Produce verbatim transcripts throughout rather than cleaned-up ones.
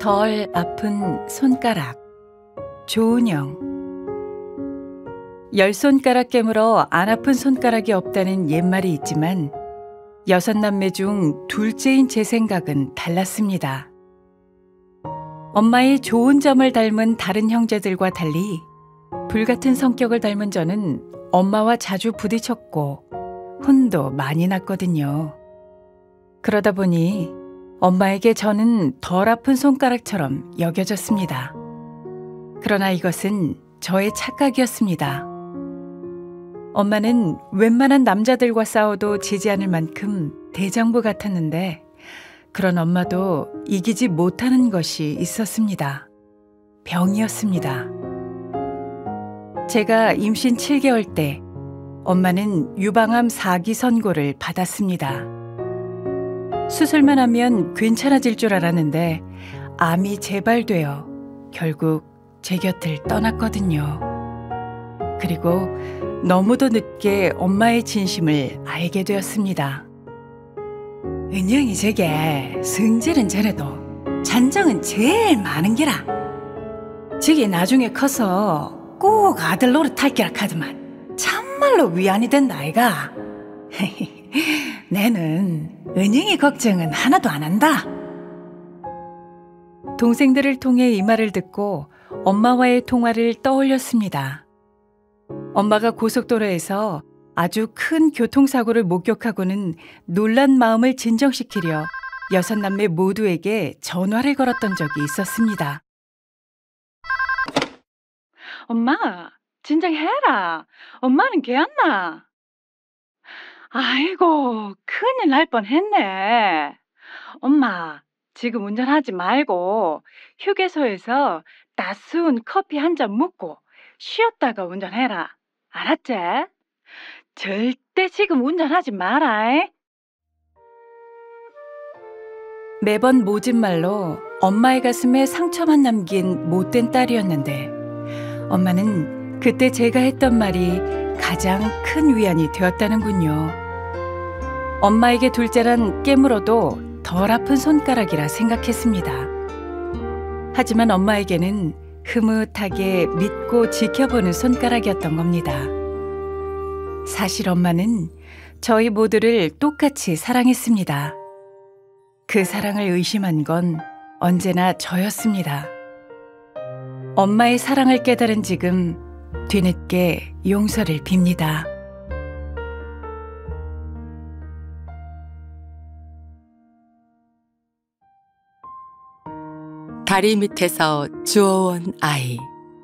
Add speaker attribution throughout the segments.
Speaker 1: 덜 아픈 손가락. 조은영. 열 손가락 깨물어 안 아픈 손가락이 없다는 옛말이 있지만 여섯 남매 중 둘째인 제 생각은 달랐습니다. 엄마의 좋은 점을 닮은 다른 형제들과 달리 불같은 성격을 닮은 저는 엄마와 자주 부딪혔고 혼도 많이 났거든요. 그러다 보니 엄마에게 저는 덜 아픈 손가락처럼 여겨졌습니다. 그러나 이것은 저의 착각이었습니다. 엄마는 웬만한 남자들과 싸워도 지지 않을 만큼 대장부 같았는데 그런 엄마도 이기지 못하는 것이 있었습니다. 병이었습니다. 제가 임신 칠 개월 때 엄마는 유방암 사 기 선고를 받았습니다. 수술만 하면 괜찮아질 줄 알았는데 암이 재발되어 결국 제 곁을 떠났거든요. 그리고 너무도 늦게 엄마의 진심을 알게 되었습니다. 은영이 저게 성질은 저래도 잔정은 제일 많은 게라. 저게 나중에 커서 꼭 아들 노릇할 게라 카드만 참말로 위안이 된다 아이가. 내는 은영이 걱정은 하나도 안 한다. 동생들을 통해 이 말을 듣고 엄마와의 통화를 떠올렸습니다. 엄마가 고속도로에서 아주 큰 교통사고를 목격하고는 놀란 마음을 진정시키려 여섯 남매 모두에게 전화를 걸었던 적이 있었습니다. 엄마, 진정해라. 엄마는 괜찮나? 아이고, 큰일 날 뻔했네. 엄마, 지금 운전하지 말고 휴게소에서 따스운 커피 한 잔 먹고 쉬었다가 운전해라. 알았지? 절대 지금 운전하지 마라. 매번 모진 말로 엄마의 가슴에 상처만 남긴 못된 딸이었는데 엄마는 그때 제가 했던 말이 가장 큰 위안이 되었다는군요. 엄마에게 둘째란 깨물어도 덜 아픈 손가락이라 생각했습니다. 하지만 엄마에게는 흐뭇하게 믿고 지켜보는 손가락이었던 겁니다. 사실 엄마는 저희 모두를 똑같이 사랑했습니다. 그 사랑을 의심한 건 언제나 저였습니다. 엄마의 사랑을 깨달은 지금 뒤늦게 용서를 빕니다.
Speaker 2: 다리 밑에서 주워온 아이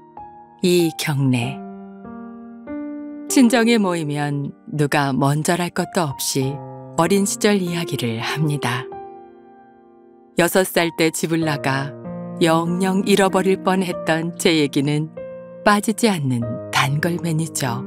Speaker 2: 이경래. 친정에 모이면 누가 먼저랄 것도 없이 어린 시절 이야기를 합니다. 여섯 살 때 집을 나가 영영 잃어버릴 뻔했던 제 얘기는 빠지지 않는 단걸맨이죠.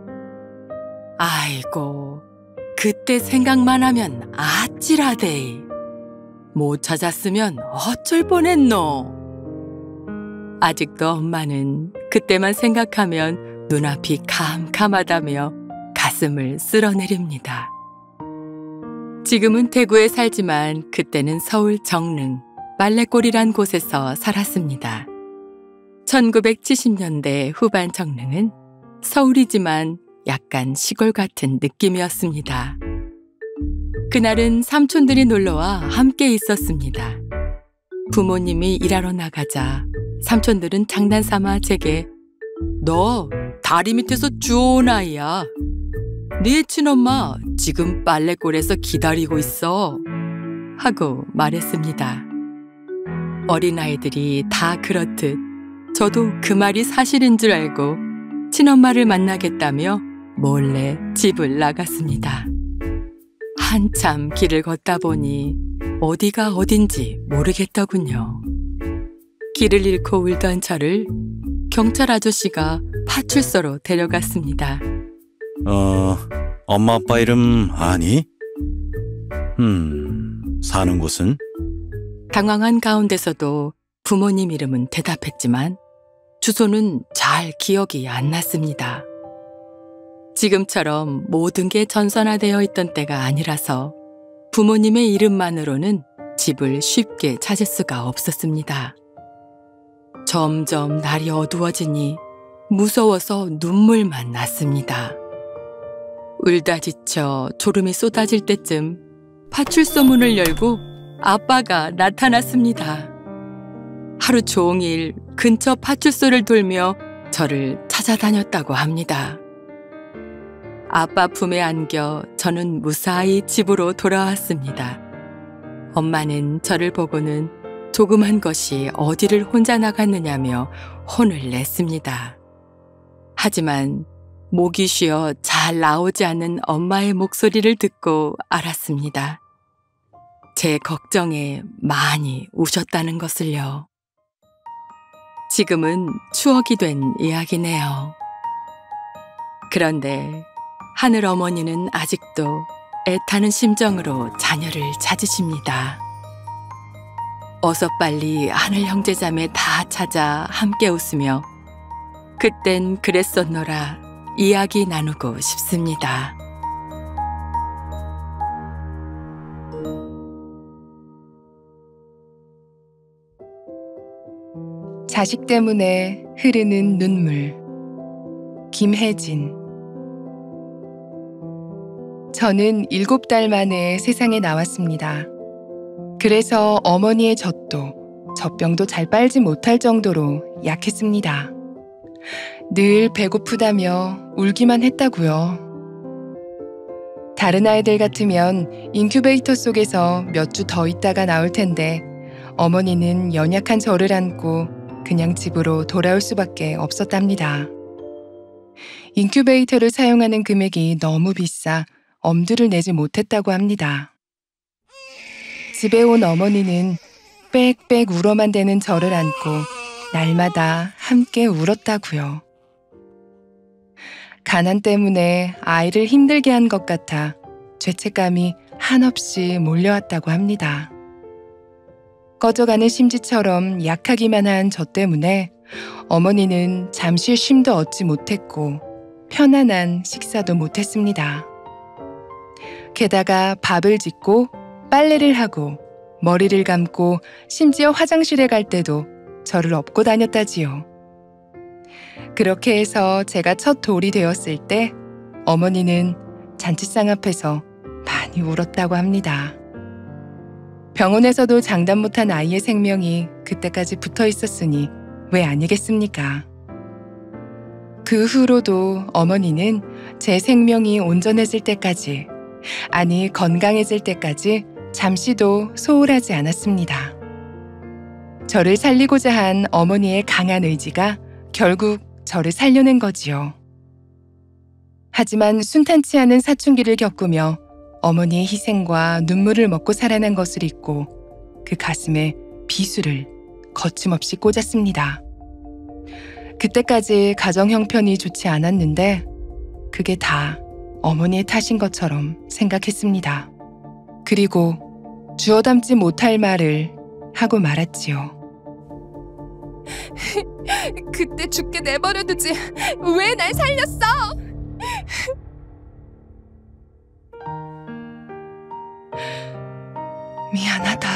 Speaker 2: 아이고, 그때 생각만 하면 아찔하대. 못 찾았으면 어쩔 뻔했노. 아직도 엄마는 그때만 생각하면 눈앞이 캄캄하다며 가슴을 쓸어내립니다. 지금은 대구에 살지만 그때는 서울 정릉 빨래골이란 곳에서 살았습니다. 천구백칠십 년대 후반 정릉은 서울이지만 약간 시골 같은 느낌이었습니다. 그날은 삼촌들이 놀러와 함께 있었습니다. 부모님이 일하러 나가자 삼촌들은 장난삼아 제게 너 다리 밑에서 주워온 아이야. 네 친엄마 지금 빨래골에서 기다리고 있어. 하고 말했습니다. 어린아이들이 다 그렇듯 저도 그 말이 사실인 줄 알고 친엄마를 만나겠다며 몰래 집을 나갔습니다. 한참 길을 걷다 보니 어디가 어딘지 모르겠더군요. 길을 잃고 울던 저를 경찰 아저씨가 파출소로 데려갔습니다.
Speaker 3: 어, 엄마 아빠 이름 아니? 음, 사는 곳은?
Speaker 2: 당황한 가운데서도 부모님 이름은 대답했지만 주소는 잘 기억이 안 났습니다. 지금처럼 모든 게 전산화되어 있던 때가 아니라서 부모님의 이름만으로는 집을 쉽게 찾을 수가 없었습니다. 점점 날이 어두워지니 무서워서 눈물만 났습니다. 울다 지쳐 졸음이 쏟아질 때쯤 파출소 문을 열고 아빠가 나타났습니다. 하루 종일 근처 파출소를 돌며 저를 찾아다녔다고 합니다. 아빠 품에 안겨 저는 무사히 집으로 돌아왔습니다. 엄마는 저를 보고는 조그만 것이 어디를 혼자 나갔느냐며 혼을 냈습니다. 하지만 목이 쉬어 잘 나오지 않는 엄마의 목소리를 듣고 알았습니다. 제 걱정에 많이 우셨다는 것을요. 지금은 추억이 된 이야기네요. 그런데 하늘 어머니는 아직도 애타는 심정으로 자녀를 찾으십니다. 어서 빨리 하늘 형제자매 다 찾아 함께 웃으며 그땐 그랬었노라 이야기 나누고 싶습니다.
Speaker 4: 자식 때문에 흐르는 눈물. 김혜진. 저는 일곱 달 만에 세상에 나왔습니다. 그래서 어머니의 젖도 젖병도 잘 빨지 못할 정도로 약했습니다. 늘 배고프다며 울기만 했다고요. 다른 아이들 같으면 인큐베이터 속에서 몇 주 더 있다가 나올 텐데 어머니는 연약한 저를 안고 그냥 집으로 돌아올 수밖에 없었답니다. 인큐베이터를 사용하는 금액이 너무 비싸 엄두를 내지 못했다고 합니다. 집에 온 어머니는 빽빽 울어만 대는 저를 안고 날마다 함께 울었다고요. 가난 때문에 아이를 힘들게 한 것 같아 죄책감이 한없이 몰려왔다고 합니다. 꺼져가는 심지처럼 약하기만 한 저 때문에 어머니는 잠시 쉼도 얻지 못했고 편안한 식사도 못했습니다. 게다가 밥을 짓고 빨래를 하고 머리를 감고 심지어 화장실에 갈 때도 저를 업고 다녔다지요. 그렇게 해서 제가 첫 돌이 되었을 때 어머니는 잔치상 앞에서 많이 울었다고 합니다. 병원에서도 장담 못한 아이의 생명이 그때까지 붙어 있었으니 왜 아니겠습니까? 그 후로도 어머니는 제 생명이 온전해질 때까지, 아니 건강해질 때까지 잠시도 소홀하지 않았습니다. 저를 살리고자 한 어머니의 강한 의지가 결국 저를 살려낸 거지요. 하지만 순탄치 않은 사춘기를 겪으며 어머니의 희생과 눈물을 먹고 살아난 것을 잊고 그 가슴에 비수를 거침없이 꽂았습니다. 그때까지 가정 형편이 좋지 않았는데 그게 다 어머니의 탓인 것처럼 생각했습니다. 그리고 주워 담지 못할 말을 하고 말았지요.
Speaker 5: 그때 죽게 내버려두지 왜 날 살렸어?
Speaker 4: 미안하다.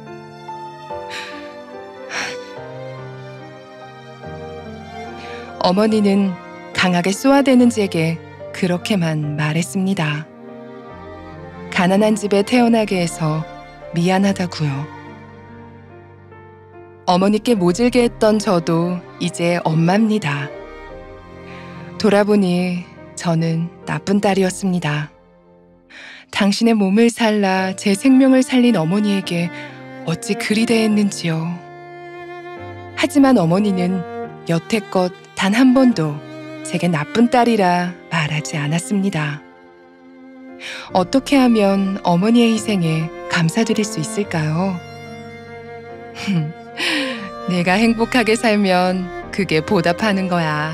Speaker 4: 어머니는 강하게 쏘아대는 제게 그렇게만 말했습니다. 가난한 집에 태어나게 해서 미안하다고요. 어머니께 모질게 했던 저도 이제 엄마입니다. 돌아보니 저는 나쁜 딸이었습니다. 당신의 몸을 살라 제 생명을 살린 어머니에게 어찌 그리 대했는지요. 하지만 어머니는 여태껏 단 한 번도 제게 나쁜 딸이라 말하지 않았습니다. 어떻게 하면 어머니의 희생에 감사드릴 수 있을까요? 내가 행복하게 살면 그게 보답하는 거야.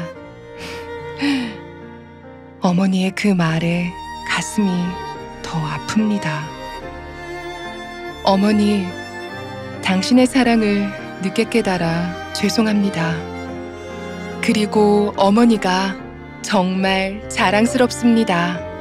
Speaker 4: 어머니의 그 말에 가슴이 더 아픕니다. 어머니, 당신의 사랑을 늦게 깨달아 죄송합니다. 그리고 어머니가 정말 자랑스럽습니다.